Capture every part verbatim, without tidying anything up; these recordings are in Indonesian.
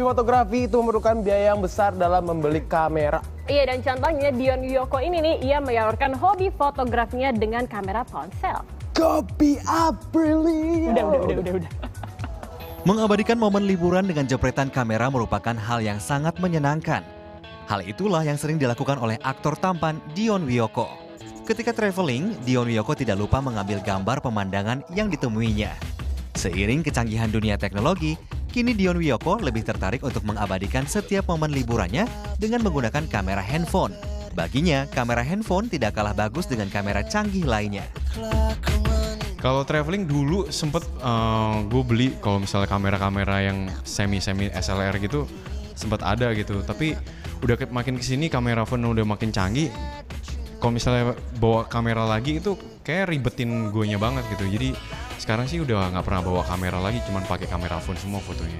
fotografi itu memerlukan biaya yang besar dalam membeli kamera. Iya, dan contohnya Dion Wiyoko ini nih, ia menyalurkan hobi fotografinya dengan kamera ponsel. Copy Aprili. Udah, udah, udah, udah, udah. Mengabadikan momen liburan dengan jepretan kamera merupakan hal yang sangat menyenangkan. Hal itulah yang sering dilakukan oleh aktor tampan Dion Wiyoko. Ketika traveling, Dion Wiyoko tidak lupa mengambil gambar pemandangan yang ditemuinya. Seiring kecanggihan dunia teknologi, kini Dion Wiyoko lebih tertarik untuk mengabadikan setiap momen liburannya dengan menggunakan kamera handphone. Baginya, kamera handphone tidak kalah bagus dengan kamera canggih lainnya. Kalau traveling dulu sempet uh, gue beli kalau misalnya kamera-kamera yang semi-semi S L R gitu sempet ada gitu. Tapi udah ke, makin kesini kamera phone udah makin canggih. Kalau misalnya bawa kamera lagi itu kayak ribetin guenya banget gitu. Jadi sekarang sih udah nggak pernah bawa kamera lagi, cuman pakai kamera phone semua fotonya.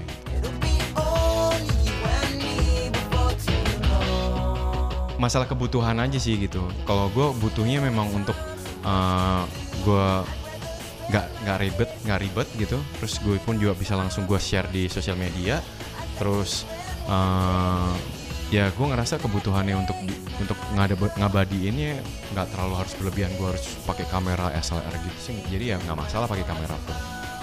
Masalah kebutuhan aja sih gitu. Kalau gue butuhnya memang untuk uh, gue nggak nggak ribet nggak ribet gitu. Terus gue pun juga bisa langsung gue share di sosial media. Terus uh, ya gue ngerasa kebutuhannya untuk di, untuk ngabadiinnya nggak terlalu harus berlebihan. Gue harus pakai kamera S L R gitu sih. Jadi ya nggak masalah pakai kamera phone.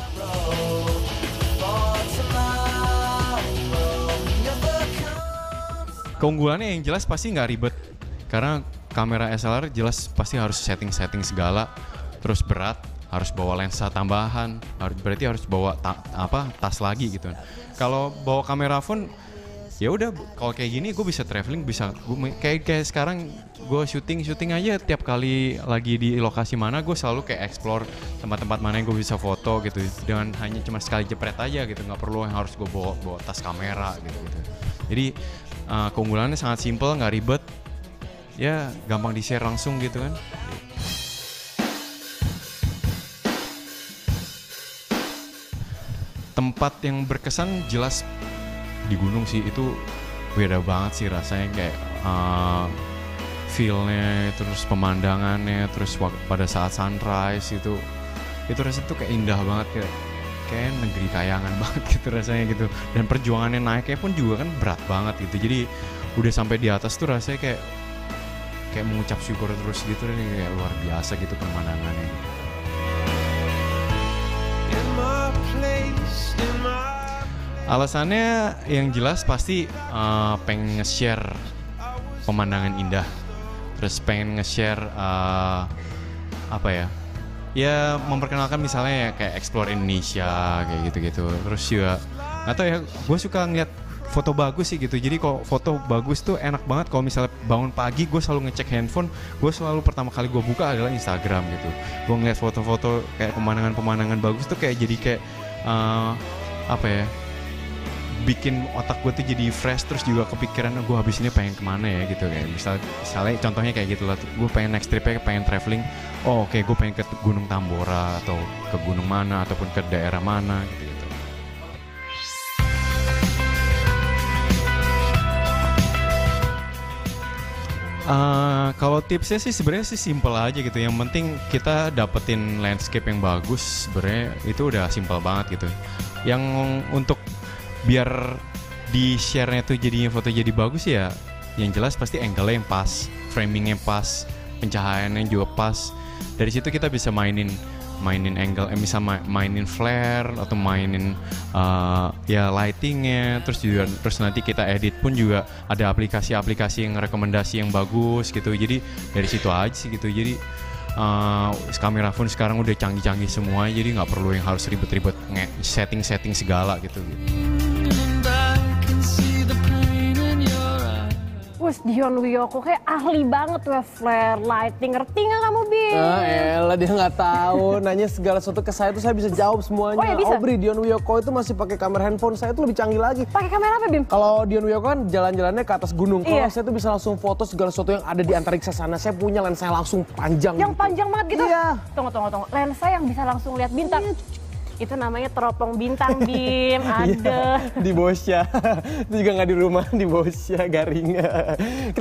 Keunggulannya yang jelas pasti nggak ribet. Karena kamera S L R jelas pasti harus setting-setting segala. Terus berat, harus bawa lensa tambahan. Harus berarti harus bawa ta, apa tas lagi gitu. Kalau bawa kamera phone ya udah, kalau kayak gini gue bisa traveling, bisa gua, kayak kayak sekarang gue syuting syuting aja tiap kali lagi di lokasi mana gue selalu kayak explore tempat-tempat mana yang gue bisa foto gitu dengan hanya cuma sekali jepret aja gitu, nggak perlu yang harus gue bawa bawa tas kamera gitu gitu. Jadi uh, keunggulannya sangat simple, nggak ribet, ya gampang di share langsung gitu kan. Tempat yang berkesan jelas di gunung sih, itu beda banget sih rasanya, kayak uh, feel-nya, terus pemandangannya, terus pada saat sunrise itu itu rasanya tuh kayak indah banget, kayak kayak negeri kayangan banget gitu rasanya gitu. Dan perjuangannya naiknya pun juga kan berat banget gitu, jadi udah sampai di atas tuh rasanya kayak kayak mengucap syukur terus gitu, nih kayak luar biasa gitu pemandangannya gitu. Alasannya yang jelas pasti uh, pengen nge-share pemandangan indah, terus pengen nge-share uh, apa ya, ya memperkenalkan misalnya ya kayak explore Indonesia kayak gitu-gitu. Terus juga nggak tahu ya, gue suka ngeliat foto bagus sih gitu. Jadi kalau foto bagus tuh enak banget. Kalau misalnya bangun pagi gue selalu ngecek handphone, gue selalu pertama kali gue buka adalah Instagram gitu. Gue ngeliat foto-foto kayak pemandangan-pemandangan bagus tuh kayak jadi kayak uh, apa ya, bikin otak gue tuh jadi fresh, terus juga kepikiran gue habis ini pengen kemana ya gitu. Kayak misal, misalnya contohnya kayak gitu lah, gue pengen next tripnya pengen traveling, oh oke okay, gue pengen ke Gunung Tambora atau ke gunung mana ataupun ke daerah mana gitu gitu. Uh, kalau tipsnya sih sebenarnya sih simple aja gitu. Yang penting kita dapetin landscape yang bagus, sebenarnya itu udah simple banget gitu. Yang untuk biar di share-nya tuh jadinya foto jadi bagus ya, yang jelas pasti angle-nya yang pas, framing-nya pas, pencahayaannya juga pas. Dari situ kita bisa mainin mainin angle, eh, bisa ma- mainin flare atau mainin uh, ya lighting-nya. Terus juga terus nanti kita edit pun juga ada aplikasi-aplikasi yang rekomendasi yang bagus gitu. Jadi dari situ aja sih gitu. Jadi Uh, kamera phone sekarang udah canggih-canggih semua, jadi nggak perlu yang harus ribet-ribet setting-setting segala gitu, gitu. Wes, Dion Wiyoko kayak ahli banget tuh flare, lighting, ngerti nggak kamu, Bim? Ah, elah dia nggak tahu, nanya segala sesuatu ke saya tuh saya bisa jawab semuanya. Oh, ya bisa? Obri, Dion Wiyoko itu masih pakai kamera handphone, saya tuh lebih canggih lagi. Pakai kamera apa, Bim? Kalau Dion Wiyoko kan jalan-jalannya ke atas gunung, kalau Iya. saya tuh bisa langsung foto segala sesuatu yang ada di antariksa sana. Saya punya lensa yang langsung panjang. Yang gitu. panjang banget gitu? Iya. Tunggu, tunggu, tunggu. Lensa yang bisa langsung lihat bintang. Itu namanya teropong bintang, Bim. Ada. Di Bosya. Itu juga nggak di rumah, di Bosya, Garing.